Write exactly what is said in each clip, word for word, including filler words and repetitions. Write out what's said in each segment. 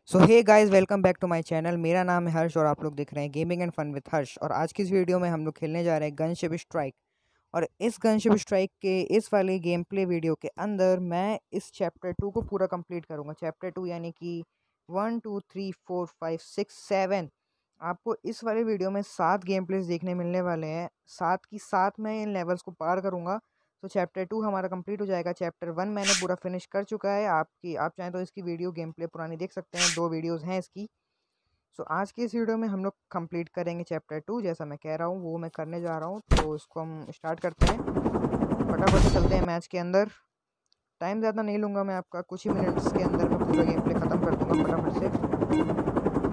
So hey guys, welcome back to my channel. मेरा नाम है हर्ष और आप लोग देख रहे हैं gaming and fun with Harsh. और आज की इस वीडियो में हम लोग खेलने जा रहे हैं गनशिप स्ट्राइक। और इस गनशिप स्ट्राइक के इस वाले गेम प्ले वीडियो के अंदर मैं इस चैप्टर टू को पूरा कंप्लीट करूंगा। चैप्टर टू यानी कि one two three four five six seven. आपको इस वाले वीडियो में सात गेम प्लेस देखने मिलने वाले हैं। सात की सात मैं इन लेवल्स को पार करूंगा। तो चैप्टर टू हमारा कंप्लीट हो जाएगा। चैप्टर वन मैंने पूरा फिनिश कर चुका है। आपकी आप चाहें तो इसकी वीडियो गेम प्ले पुरानी देख सकते हैं, दो वीडियोस हैं इसकी। सो आज की इस वीडियो में हम लोग कंप्लीट करेंगे चैप्टर टू। जैसा मैं कह रहा हूँ वो मैं करने जा रहा हूँ, तो इसको हम स्टार्ट करते हैं। फटाफट से चलते हैं मैच के अंदर। टाइम ज़्यादा नहीं लूँगा मैं आपका, कुछ ही मिनट्स के अंदर मैं पूरा गेम प्ले ख़त्म कर दूँगा फटाफट से।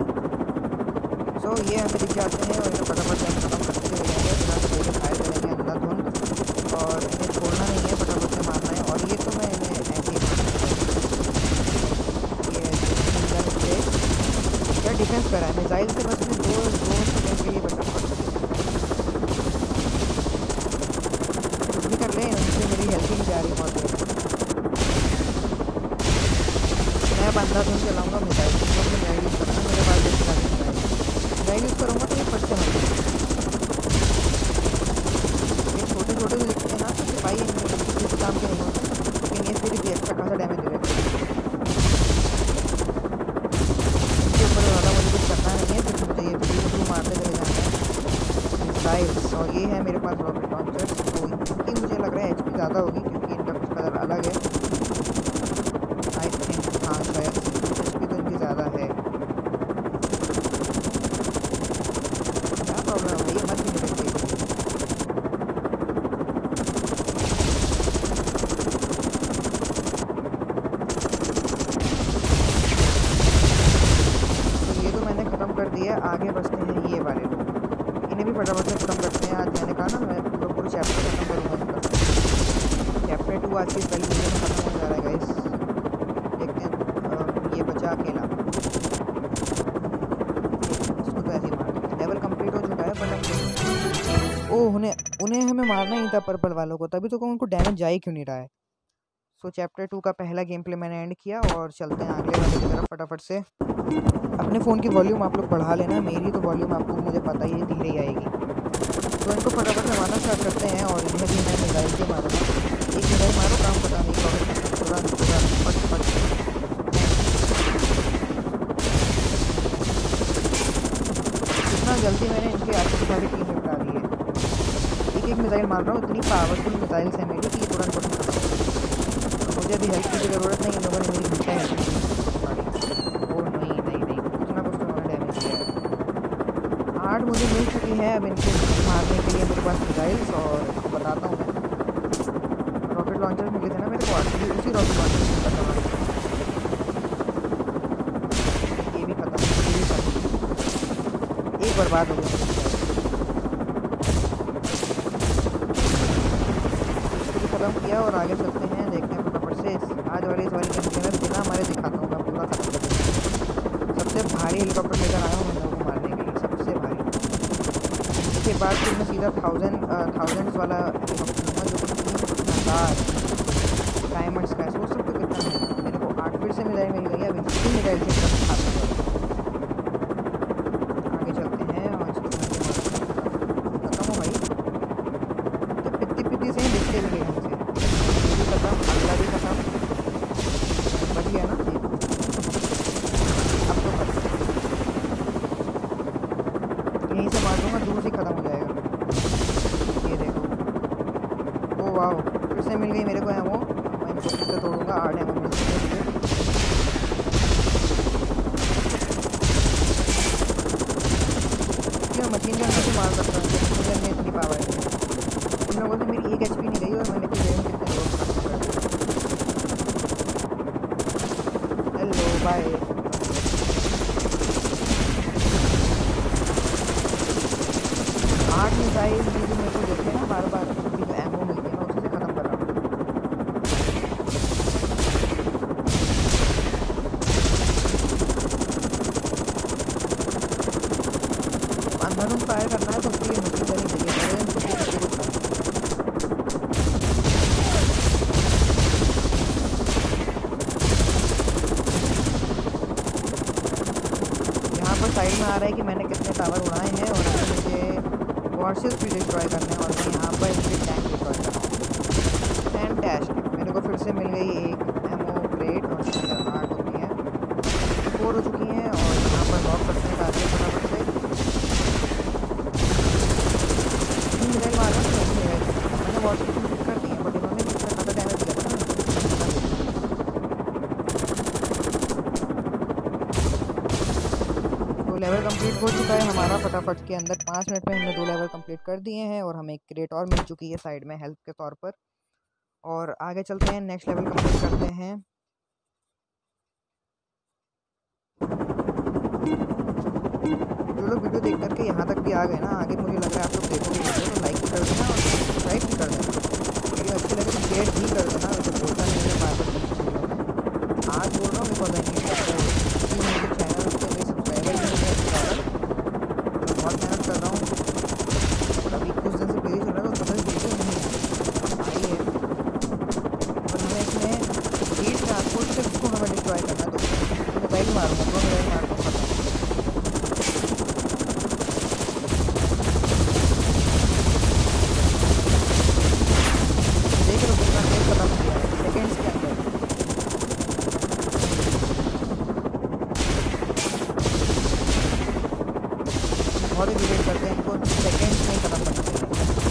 सो so, ये हमें दिख जाते हैं और इन्हें फटाफट से हम ख़त्म करते चले जाएंगे। बिना से कोई फायर करेंगे अंधाधुंध, और इन्हें छोड़ना नहीं है, फटाफट से मारना है। और ये तो मैं इन्हें ऐसे ही ये क्या डिफेंस करा है मिसाइल से, बस मैं दो दो सेकेंड के लिए बचा कुछ भी कर ले, उनसे मेरी हेल्थ ही नहीं जा रही बहुत देर। मैं अब अंधाधुंध चलाऊँगा मिसाइल से, मैं यूज़ करना मेरे पास मिसाइल मिसाइल यूज़ करूँगा तो ये फट से मर जाएगा। ये छोटे छोटे जो दिखते हैं ना, तो सिपाही किसी काम के नहीं होते, लेकिन ये फिर भी अच्छा खासा डैमेज दे रहे हैं। इनके ऊपर ज़्यादा मुझे कुछ करना नहीं है, सिर्फ मुझे ये ब्लू ब्लू मारते चले जाना है मिसाइल्स। और ये है मेरे पास रॉकेट लॉन्चर्स, तो इनकी मुझे लग रहा है एच पी ज़्यादा होगी क्योंकि इनका कुछ कलर अलग है। आई थिंक हाँ शायद एच पी तो इनकी ज़्यादा है। क्या प्रॉब्लम है भाई, मत नहीं रखिए। कर दिया। आगे बढ़ते हैं ये वाले लोग, इन्हें भी फटाफट से खत्म करते हैं। आज मैंने कहा ना मैं पूरा पूरा चैप्टर खत्म करूँगा इनका। चैप्टर टू आज की पहली वीडियो में खत्म होने जा रहा है गाइस। देखते हैं ये बचा अकेला, इसको तो ऐसे ही मार। लेवल कंप्लीट हो चुका है पर ओह उन्हें उन्हें हमें मारना ही था पर्पल वालों को, तभी तो उनको डैमेज जा ही क्यों नहीं रहा है। सो चैप्टर टू का पहला गेम प्ले मैंने एंड किया और चलते हैं अगले वाले की तरफ फटाफट से। अपने फ़ोन की वॉल्यूम आप लोग बढ़ा लेना, मेरी तो वॉल्यूम आपको मुझे पता ही है धीरे ही आएगी। तो इनको फटाफट से मारना स्टार्ट करते हैं और इन्हें भी मैं मिसाइल से मारूंगा। एक मिसाइल मारो, काम पता नहीं थोड़ा थोड़ा फट फट। इतना जल्दी मैंने इनके आगे सारी टीम निपटा दी है। एक एक मिसाइल मार रहा हूँ, इतनी पावरफुल मिसाइल्स हैं मेरी कि ये तुरंत तुरंत। मुझे अभी हेल्प की ज़रूरत नहीं, इन लोगों ने मेरी घंटा हेल्प की। आठ मुझे मिल चुकी है। अब इनको मारने के लिए मेरे पास मिसाइल्स, और आपको बताता हूँ मैं रॉकेट लॉन्चर मिले थे ना मेरे को, आठ उसी रॉकेट लॉन्चर से खत्म। ये भी खत्म, ये भी खत्म, एक बर्बाद हो गया। इसको भी खत्म किया और आगे चलते हैं, देखते हैं फटाफट से आज वाले इस वाले गेम में बिना हमारे दिखाता हूँ मैं पूरा खत्म कर दूँगा। सबसे भारी हेलीकॉप्टर लेकर आया हूँ मैं लोगों को मारने के लिए, सबसे भारी। इसके बाद फिर मैं सीधा थाउजेंड थाउजेंड्स वाला हेलीकॉप्टर लूँगा जो कि तीन हज़ार डायमंड्स का है। सोच सकते हो कितना है। मेरे को आठ फिर से मिसाइल मिल गई है, अभी तीन मिसाइल से खत्म आगे चलते हैं। और खत्म हो भाई, तो पित्ती पित्ती से दिखते भी नहीं हमसे। ये भी खत्म, अगला भी खत्म, बच गया ना। अब तो खत्म, यहीं से मार दूँगा, दूर से ख़त्म हो जाएगा। ये देखो, ओ वाह, फिर से मिल गई मेरे को एमो। मैं इनको फिर से तोड़ूँगा, आठ एमो मिल चुके हैं मुझे। मैं मशीन गन से मार सकता हूँ, मशीन गन में इतनी पावर है। उन लोगों से मेरी एक एच पी नहीं गई और मैंने फिर गेम कितने लोग खत्म कर दिए। Hello bye. आठ मिसाइल जो मेरे को देते हैं ना बार बार, उनकी जो एमो मिलती है मैं उसी से ख़त्म कर रहा हूँ। अंधाधुंध फायर करना है तो उसके लिए मशीन गन ही चाहिए। पर साइड में आ रहा है कि मैंने कितने टावर उड़ाए हैं और अभी मुझे वॉर्सेस भी डिस्ट्रॉय करने हैं और मैं यहाँ पर इनके टैंक डिस्ट्रॉय कर रहा हूँ। फैंटास्टिक, मेरे को फिर से मिल गई एक एमओ क्रेट और इसके अंदर आठ होती हैं, फोर हो चुकी हैं और यहाँ पर लॉक करते हैं आगे फटाफट से। मिसाइल मार रहा हूँ, मैंने वॉर्सेस कंप्लीट कर दी है बट इन्होंने भी इतना ज़्यादा डैमेज दिया था ना। लेवल कंप्लीट हो चुका है हमारा फटाफट के अंदर, पाँच मिनट में हमने दो लेवल कंप्लीट कर दिए हैं और हमें एक क्रेट और मिल चुकी है साइड में हेल्प के तौर पर। और आगे चलते हैं, नेक्स्ट लेवल कंप्लीट करते हैं। जो लोग वीडियो देख करके यहाँ तक भी आ गए ना, आगे मुझे लग रहा है आप लोग देखोगे वीडियो तो लाइक भी कर देना और सब्सक्राइब भी कर देना। वीडियो अच्छी लगे तो शेयर भी कर देना, तो बोलता नहीं है बार बार। आज बोल रहा हूँ बिकॉज आई नीड मेरे चैनल पे मेरे सब्सक्राइबर भी नहीं है, बहुत मेहनत कर रहा हूँ और अभी कुछ दिन से बिजी चल रहा है तो बस वीडियो नहीं आई है। और हमें इसमें हीट ट्रांसपोर्ट से उसको हमें डिस्ट्रॉय करना है, तो मोबाइल मारूंगा दो मोबाइल मारूंगा खत्म। देख लो कितना तेज खत्म किया है सेकेंड्स के अंदर। बहुत ही डिलीट करते हैं इनको, सेकेंड्स में ही खत्म करना चाहिए।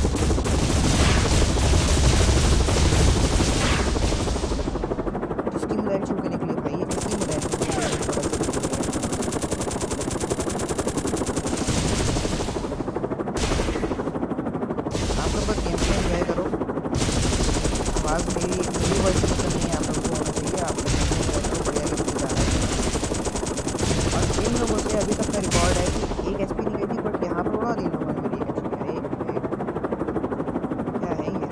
जिसकी मिसाइल छू के निकली भाई, ये किसकी मिसाइल छू के निकली? आप लोग बस गेम प्ले एंजॉय करो। आवाज़ मेरी मेरी वॉइस से पसंद नहीं है, आप लोगों को होना चाहिए। आप लोग बढ़िया गेम प्ले जा रहा है और इन लोगों से अभी तक का रिकॉर्ड है कि एक एच पी नहीं गई थी बट यहाँ पर उड़ा दी लोगों ने मेरी एक एच पी। अरे क्या है ये?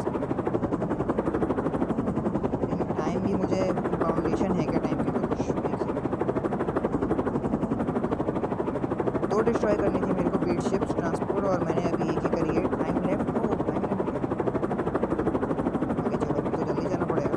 टाइम भी मुझे फाउंडेशन है क्या टाइम की? तो कुछ दो डिस्ट्रॉय करनी थी मेरे को, बीट शिप्स ट्रांसपोर्ट, और मैंने अभी एक ही करी है। टाइम लेफ्ट हो, टाइम लेफ्ट आगे चलो, तो जल्दी जाना पड़ेगा।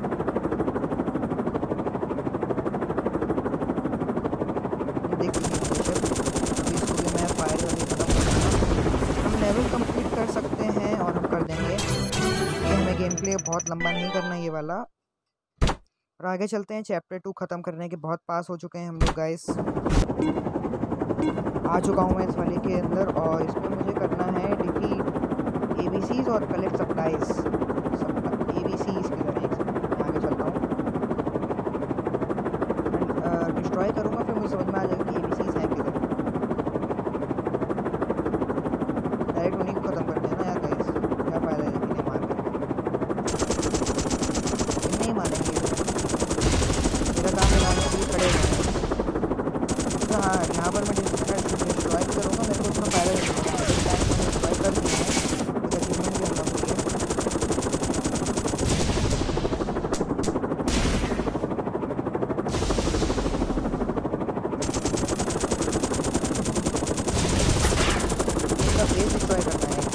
देख लीजिए अभी इसको भी मैं फायर करके खत्म करूँगा। हम लेवल कंप्लीट कर सकते हैं और हम कर देंगे, ये हमें गेम प्ले बहुत लंबा नहीं करना ये वाला। और आगे चलते हैं, चैप्टर टू ख़त्म करने के बहुत पास हो चुके हैं हम लोग गाइस। आ चुका हूँ मैं इस वाले के अंदर और इसमें मुझे करना है डिफीट एबीसीज और कलेक्ट सप्लाईज। एबीसीज की तरह एक आगे चलता हूँ, डिस्ट्रॉय करूँगा फिर मुझे समझ में आ जाएगा कि एबीसीज हैं किधर। डायरेक्ट उन्हीं को ख़त्म कर देना यार गाइस, क्या फ़ायदा है इन्हें मार करके, इन्हें ही मारेंगे। मेरा काम मिलाने के लिए खड़े हैं। तो हाँ, यहाँ पर मैं डिस्ट्रॉय भी करूँगा, मेरे को उतना फ़ायदा नहीं होगा। मैंने डिस्ट्रॉय कर दिया है, एक अचीवमेंट भी अनलॉक हुई है। इसका बेस डिस्ट्रॉय करना है।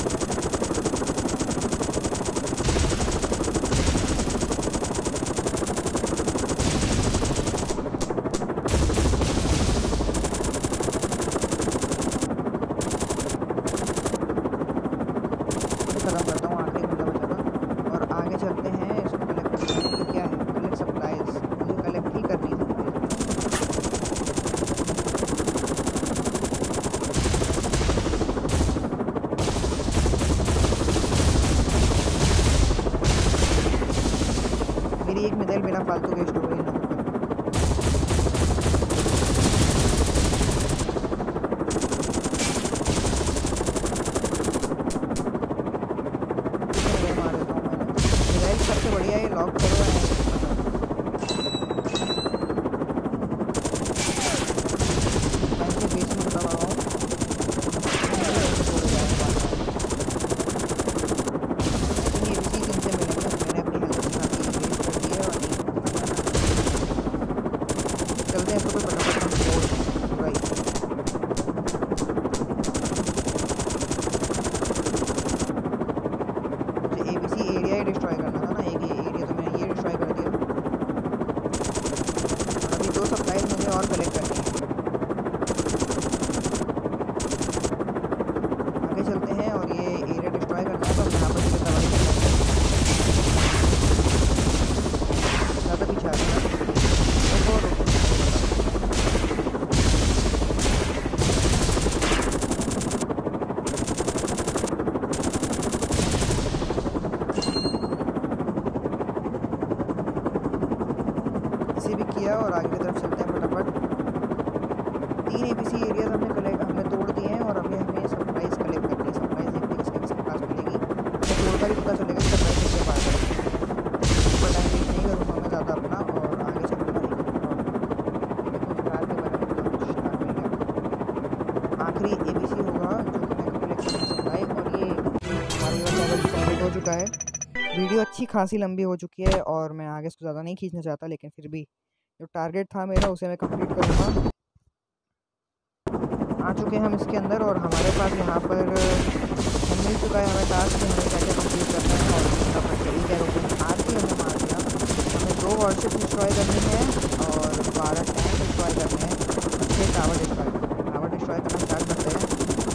खत्म करता हूँ, आखिरी बंदा बचा था। और आगे चलते हैं, इसको कलेक्ट करते हैं। ये क्या है? कलेक्ट सप्लाईज, मुझे कलेक्ट ही करनी है। मेरी एक मिसाइल बिना फालतू वेस्ट हो गई ना। सबसे बढ़िया ये लॉक करो है। मैं इनके बेस में बता रहा हूँ, ये इसी इनसे मिलेंगे। मैंने अपनी हेल्थ दिखा दी, वेस्ट कर दिया और चलते हैं इसको कोई फटाफट हम छोड़ राइट। मुझे एबीसी एरिया ही डिस्ट्रॉय करना था ना, एक एरिया तो मैंने ये डिस्ट्रॉय कर दिया। अभी दो सप्लाईज मुझे और कलेक्ट करनी है। आखिरी एबीसी होगा जो कि मैं कलेक्ट कर सकता है। और ये हमारा ये वाला लेवल कंप्लीट हो चुका है। वीडियो अच्छी खासी लंबी हो चुकी है और मैं आगे इसको ज़्यादा नहीं खींचना चाहता, लेकिन फिर भी जो टारगेट था मेरा उसे मैं कंप्लीट करूँगा। आ चुके हैं हम इसके अंदर और हमारे पास यहाँ पर मिल चुका है हमें टास्क कि हमें क्या क्या कंप्लीट करना है। और फटाफट से एक एरोप्लेन आज ही हमने मार दिया। हमें दो वॉरशिप डिस्ट्रॉय करनी है और बारह टैंक डिस्ट्रॉय करने हैं, छः टावर डिस्ट्रॉय करने हैं। टावर डिस्ट्रॉय करना स्टार्ट करते हैं।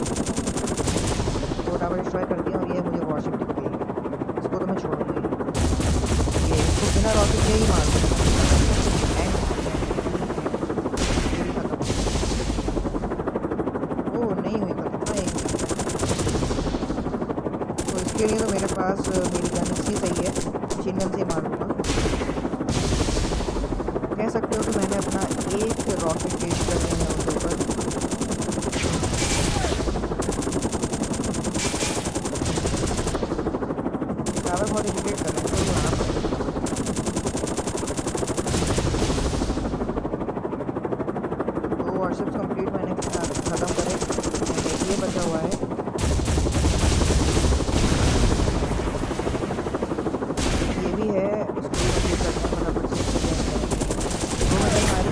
दो टावर डिस्ट्रॉय कर दिया और ये मुझे वॉरशिप दिख गई, इसको तो मैं छोड़ूंगी। ये इसको बिना रॉकेट के ही मार दूँगा। नहीं हुई खत्म ना एक। तो इसके लिए तो मेरे पास मेरी गन ही सही है, मशीन गन से ही मारूंगा। कह सकते हो कि मैंने अपना एक रॉकेट टेस्ट कर लिया है उसके ऊपर। टावर बहुत इरिटेट कर रहे हैं, तो यहाँ पर दो वॉरशिप्स कंप्लीट मैंने ख़त्म करे। ये बचा हुआ है, ये भी है, इसको भी करना है फटाफट से। दो मेडल मारी,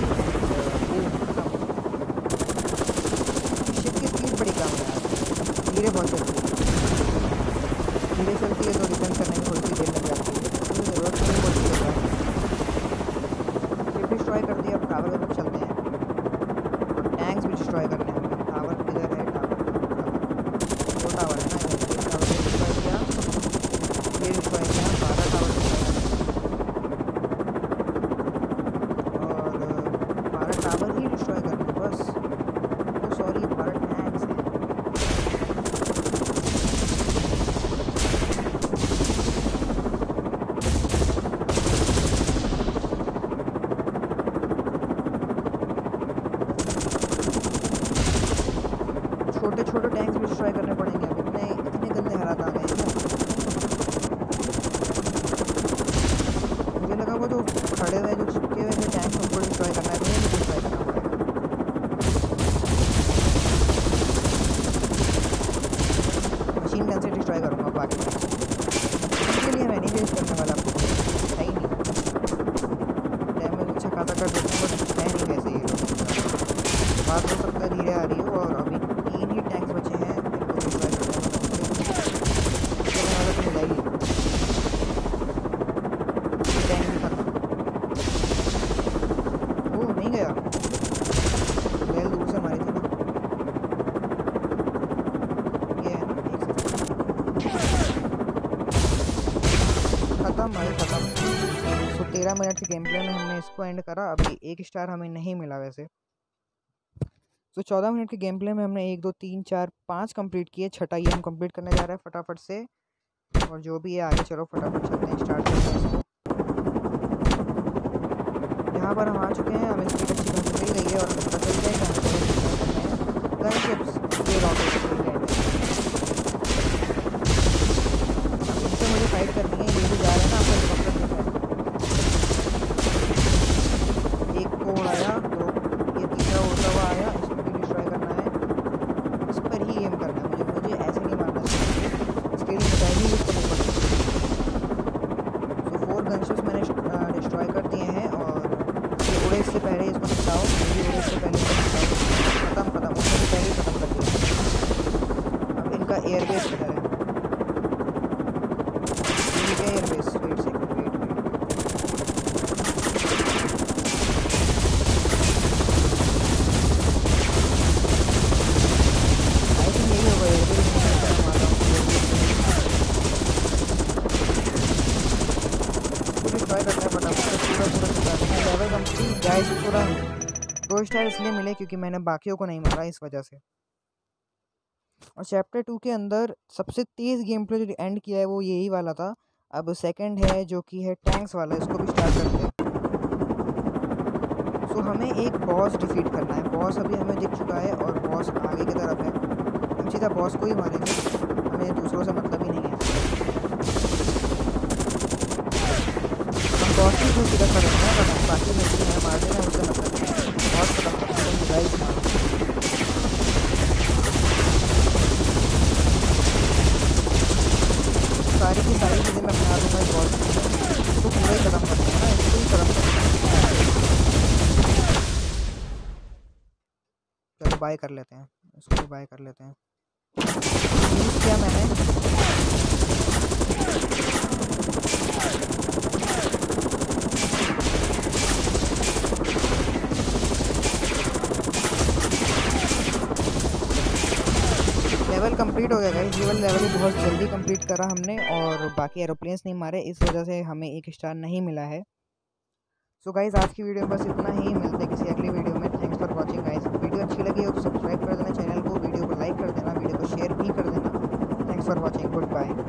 शिप की स्पीड बड़ी कम है यार, धीरे बहुत चलती है। धीरे चलती है तो डिफेंस करने में थोड़ी सी देर लग जाती है, तो ज़रूरत नहीं पड़ती है। शिप भी डिस्ट्रॉय कर दिया, अब टावर की तरफ चलते हैं और टैंक्स भी डिस्ट्रॉय करने हैं। टावर किधर है? टावर टावर है ना, एक टावर डिस्ट्रॉय किया, फिर डिस्ट्रॉय किया, बारह टावर डिस्ट्रॉय और बारह टावर ही डिस्ट्रॉय करने बस। तो सॉरी, बारह टैंक्स हैं। छोटे छोटे टैंक्स भी डिस्ट्रॉय करने पड़ेंगे। अब इतने इतने गंदे हालात आ गए हैं। मुझे लगा वो जो खड़े हुए जो चिपके हुए थे टैंक्स उनको डिस्ट्रॉय करना है, मुझे भी डिस्ट्रॉय करना पड़ेगा। मशीन गन से डिस्ट्रॉय करूँगा बाकी टैंक्स। इसके लिए मैं नहीं वेस्ट करने वाला, है ही नहीं। डैमेज अच्छा खासा कर देते हैं बट है नहीं वैसे ये लोग। बात हो सकता है धीरे आ रही हो और अभी तीन ही टैंक्स बचे हैं, इनको डिस्ट्रॉय करने वाला तो मिला ही। टैंक भी खत्म, वो नहीं गया, वेल दूर से मारी थी ना। ये है ना, एक सेकंड, खत्म भाई खत्म। तो तेरह मिनट के गेम प्ले में हमने इसको एंड करा। अभी एक स्टार हमें नहीं मिला वैसे। तो चौदह मिनट के गेम प्ले में हमने एक दो तीन चार पाँच कंप्लीट किए, छठा ये हम कंप्लीट करने जा रहे हैं फटाफट से। और जो भी है आगे चलो फटाफट चलते हैं, स्टार्ट करते हैं इसको। यहाँ पर हम आ चुके हैं, हमें स्पीड अच्छी खासी मिल गई है और हमें पता चल गया कि हमें गन शिप्स ये रॉकेट मिल गए। अब इनसे मुझे फाइट करनी है, ये भी जा रहे हैं ना आपको हेलीकॉप्टर दिख रहा है। एक को उड़ाया, दो, ये तीसरा उड़ता हुआ आया, इस पर ही एम करना है मुझे। मुझे ऐसे नहीं मारना चाहिए, इसके लिए मिसाइल ही यूज़ करनी पड़ेगी। सो फोर गनशिप्स मैंने डिस्ट्रॉय कर दिए हैं और ये उड़े इससे पहले इसको निपटाओ, ये उड़े इससे पहले इसको निपटाओ। खत्म खत्म उससे भी पहले ही खत्म कर दिया। अब इनका एयरबेस किधर है? ठीक है airbase, wait second, wait wait level complete guys. पूरा दो स्टार इसलिए मिले क्योंकि मैंने बाकियों को नहीं मारा, इस वजह से। और चैप्टर टू के अंदर सबसे तेज़ गेम प्ले जो एंड किया है वो यही वाला था। अब सेकंड है जो कि है टैंक्स वाला, इसको भी स्टार्ट करते हैं। सो हमें एक बॉस डिफीट करना है। बॉस अभी हमें दिख चुका है और बॉस आगे की तरफ है, हम सीधा बॉस को ही मारेंगे, हमें दूसरों से मतलब ही नहीं है। हम बॉस की को सीधा खड़े हैं, बट बाकी मिलती है मार देना, उससे मतलब बॉस खत्म करना है। गाइस इसको बाय कर लेते हैं, इसको भी बाय कर लेते हैं। यूज़ किया मैंने। लेवल कंप्लीट हो गया गाइस, ये वाला लेवल भी बहुत जल्दी कंप्लीट करा हमने और बाकी एरोप्लेन्स नहीं मारे, इस वजह से हमें एक स्टार नहीं मिला है। सो गाइस आज की वीडियो में बस इतना ही, मिलते हैं किसी अगली वीडियो में। Thanks for watching guys. Video अच्छी लगी हो तो सब्सक्राइब कर देना चैनल को, वीडियो को लाइक कर देना, वीडियो को शेयर भी कर देना। Thanks for watching, good bye.